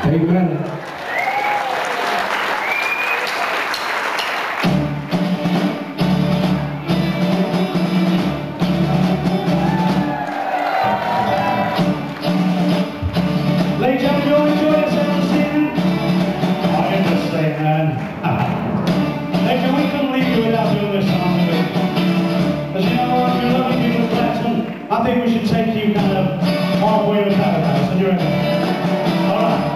Amen. Ladies and gentlemen, you all enjoy yourselves this evening? I understand. Ladies, we couldn't leave you without doing this song. As you know, if you're loving people in Clapton, I think we should take you kind of halfway to paradise. And you're in it. All right.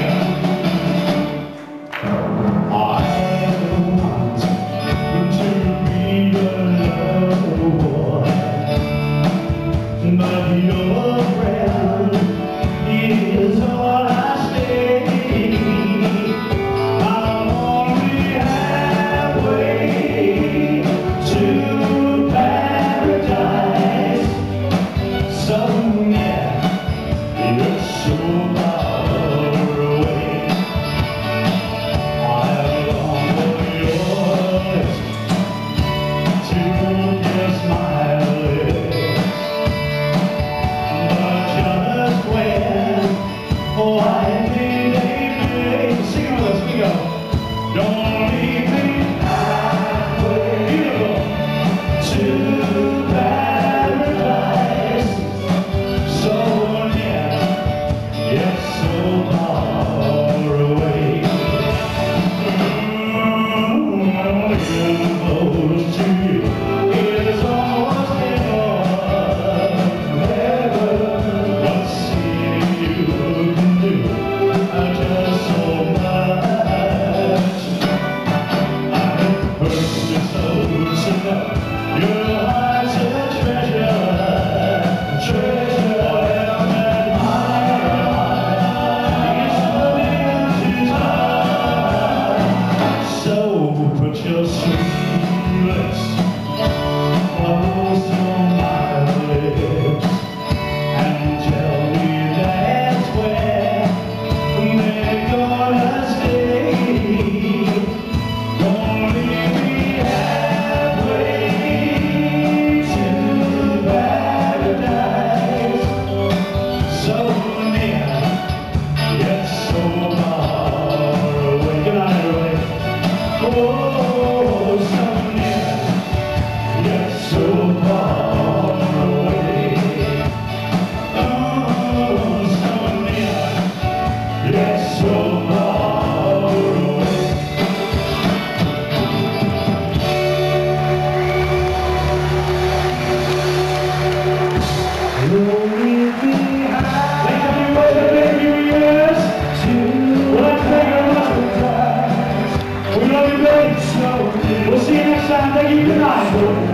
We'll see you next time. Thank you. Good night.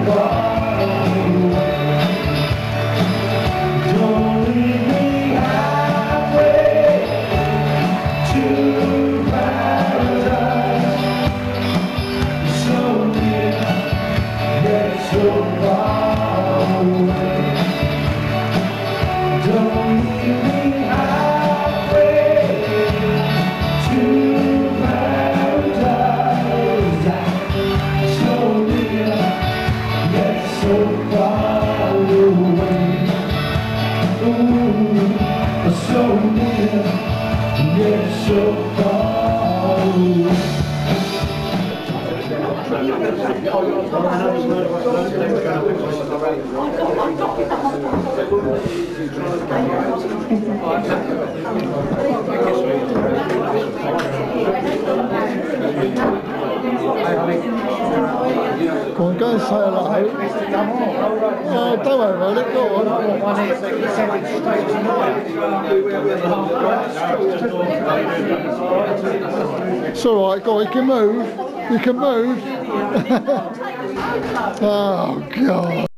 Don't leave me halfway to paradise. So near, yet so far away. Don't leave me halfway to paradise. So near, yet so far away. Ooh, so near, yet so far away. Go on, go and say hello. Oh, don't worry about it, go on. It's alright, go on, you can move. You can move. Oh, God.